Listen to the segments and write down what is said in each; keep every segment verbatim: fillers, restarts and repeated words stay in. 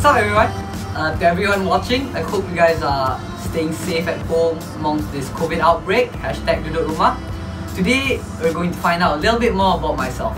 What's up everyone? Uh, to everyone watching, I hope you guys are staying safe at home amongst this COVID outbreak. Hashtag Duduk Rumah. Today, we're going to find out a little bit more about myself.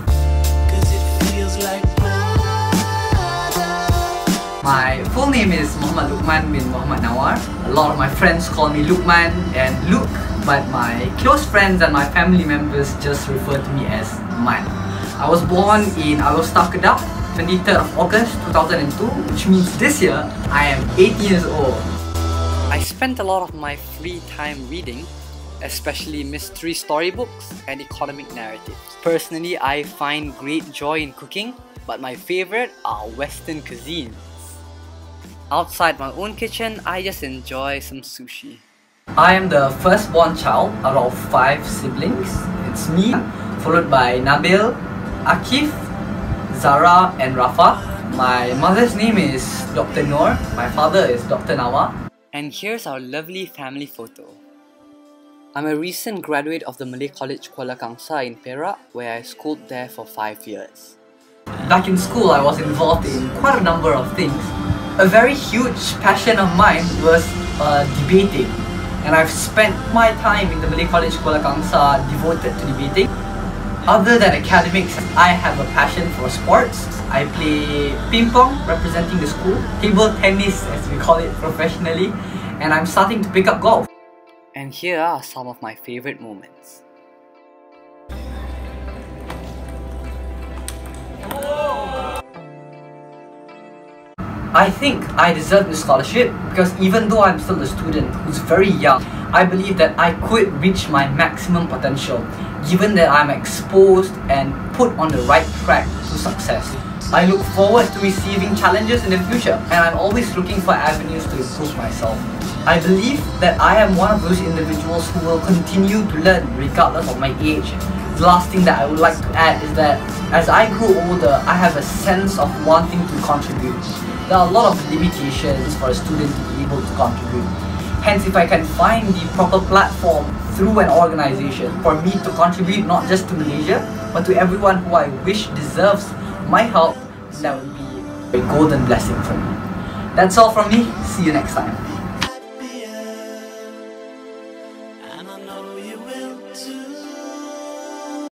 My full name is Muhammad Luqman bin Muhammad Nawar. A lot of my friends call me Luqman and Luke, but my close friends and my family members just refer to me as Man. I was born in Alor, Kedah, twenty-third of August two thousand two, which means this year I am eighteen years old. I spent a lot of my free time reading, especially mystery storybooks and economic narratives. Personally, I find great joy in cooking, but my favorite are Western cuisines. Outside my own kitchen, I just enjoy some sushi. I am the firstborn child out of five siblings. It's me, followed by Nabil, Akif, Zara and Rafa. My mother's name is Doctor Noor, my father is Doctor Nawar. And here's our lovely family photo. I'm a recent graduate of the Malay College Kuala Kangsar in Perak, where I schooled there for five years. Back in school, I was involved in quite a number of things. A very huge passion of mine was uh, debating, and I've spent my time in the Malay College Kuala Kangsar devoted to debating. Other than academics, I have a passion for sports. I play ping pong, representing the school, table tennis as we call it professionally, and I'm starting to pick up golf. And here are some of my favorite moments. I think I deserve this scholarship because even though I'm still a student who's very young, I believe that I could reach my maximum potential given that I'm exposed and put on the right track to success. I look forward to receiving challenges in the future, and I'm always looking for avenues to improve myself. I believe that I am one of those individuals who will continue to learn regardless of my age. The last thing that I would like to add is that as I grow older, I have a sense of wanting to contribute. There are a lot of limitations for a student to be able to contribute. Hence, if I can find the proper platform through an organization for me to contribute not just to Malaysia, but to everyone who I wish deserves my help, that would be a golden blessing for me. That's all from me. See you next time.